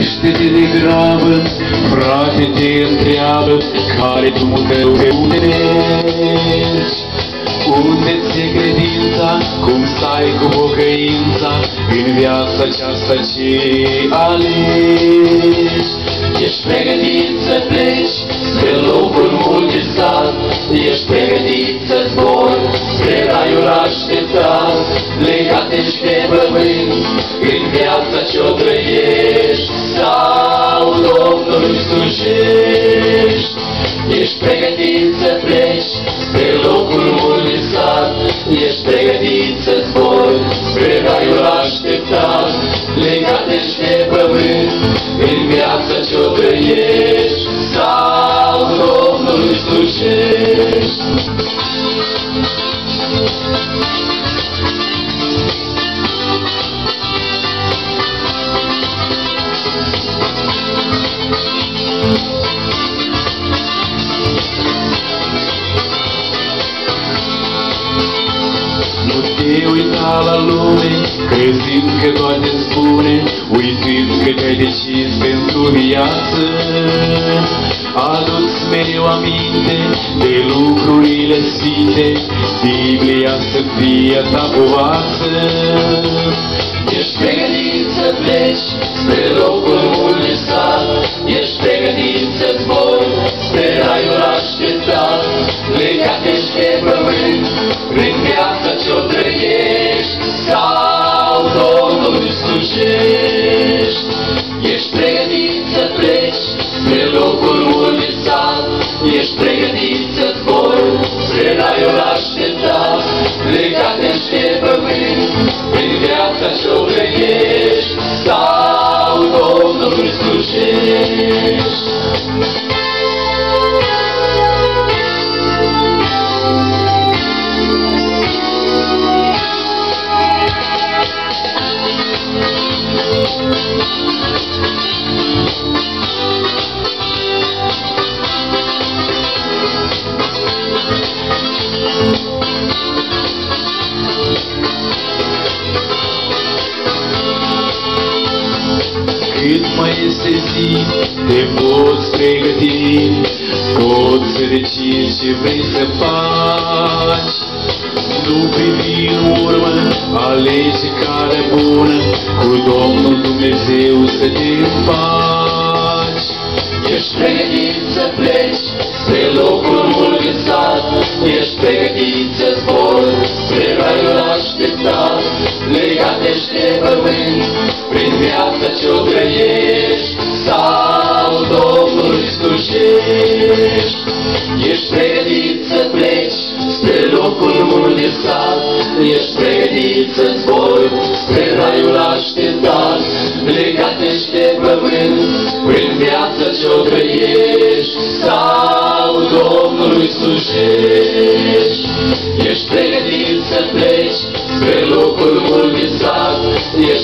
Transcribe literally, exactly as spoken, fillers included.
Gândește-te degrabă, frate, te întreabă, care tu pe unde mergi? Unde-ți-e credința, cum stai cu pocăința în viața aceasta ce alegi? Ești pregătit să pleci spre locul mulțat, ești pregătit să zbori spre raiul așteptat, legat-ești de pământ în viața ce-o trăiești, sau Domnului slujești. Ești pregătit să pleci spre locul mulțat, ești pregătit să zbori spre raiul așteptat, legat-ești de pământ în viața ce-o trăiești, sau Domnului slujești. Nu te uita la lume, crezând că toate-ți bune, uitând că te-ai decis pentru viață. Adu-ți mereu aminte de lucrurile sfinte, Biblia să fie a ta povață. Ești pregătit să pleci spre locul mulțat, ești pregătit să zbori spre raiul așteptat, legat-ești de pământ prin viața ce-o trăiești, sau Domnului slujești. Ești pregătit să pleci spre locul mulțat, ești pregătit să zbori spre raiul așteptat, legat-ești de pământ prin viața ce-o trăiești, sau Domnului slujești. Cât mai este zi, te poți pregăti, poți să decizi ce vrei să faci. Nu privi în urmă, alege calea bună, cu Domnul Dumnezeu să te împaci. Ești pregătit să pleci spre locul mulțat, ești pregătit să zbori spre raiul așteptat, legat-ești de pământ prin viața ce-o trăiești, sau Domnului slujești. Ești pregătit să pleci spre locul mulțat, ești pregătit să zbori spre raiul așteptat, legat-ești de pământ prin viața ce-o trăiești, sau Domnului slujești. Ești pregătit să pleci spre locul mulțat, ești